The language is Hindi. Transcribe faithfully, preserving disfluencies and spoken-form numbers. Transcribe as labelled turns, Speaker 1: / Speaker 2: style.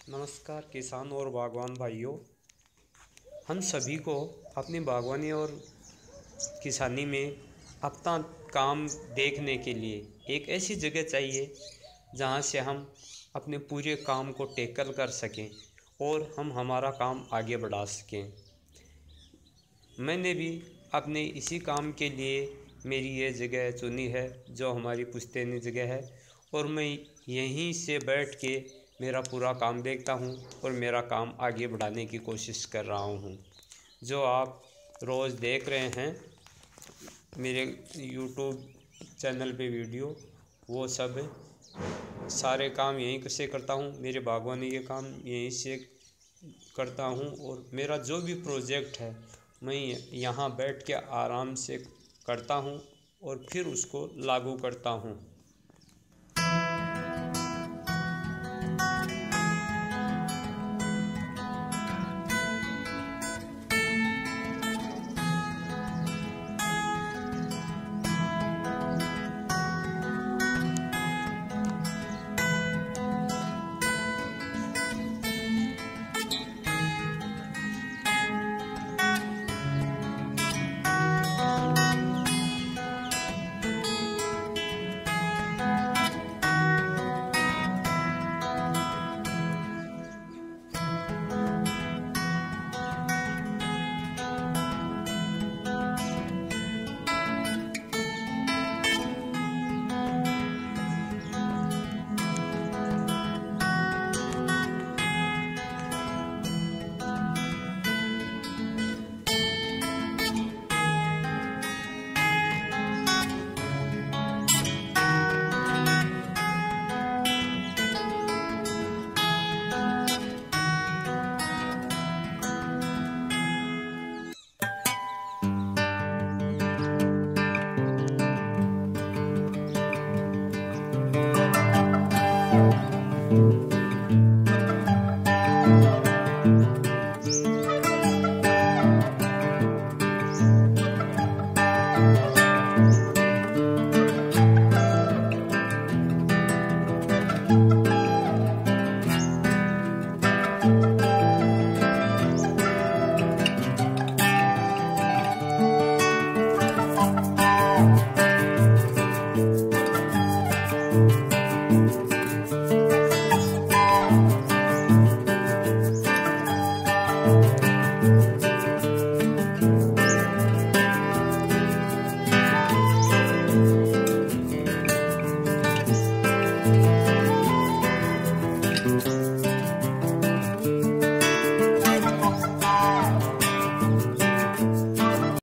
Speaker 1: नमस्कार किसान और बागवान भाइयों। हम सभी को अपनी बागवानी और किसानी में अपना काम देखने के लिए एक ऐसी जगह चाहिए जहां से हम अपने पूरे काम को टैकल कर सकें और हम हमारा काम आगे बढ़ा सकें। मैंने भी अपने इसी काम के लिए मेरी ये जगह चुनी है जो हमारी पुश्तैनी जगह है, और मैं यहीं से बैठ के मेरा पूरा काम देखता हूँ और मेरा काम आगे बढ़ाने की कोशिश कर रहा हूँ। जो आप रोज़ देख रहे हैं मेरे यूट्यूब चैनल पे वीडियो, वो सब सारे काम यहीं से करता हूँ। मेरे बागवानी के काम यहीं से करता हूँ और मेरा जो भी प्रोजेक्ट है मैं यहाँ बैठ के आराम से करता हूँ और फिर उसको लागू करता हूँ।
Speaker 2: Thank you.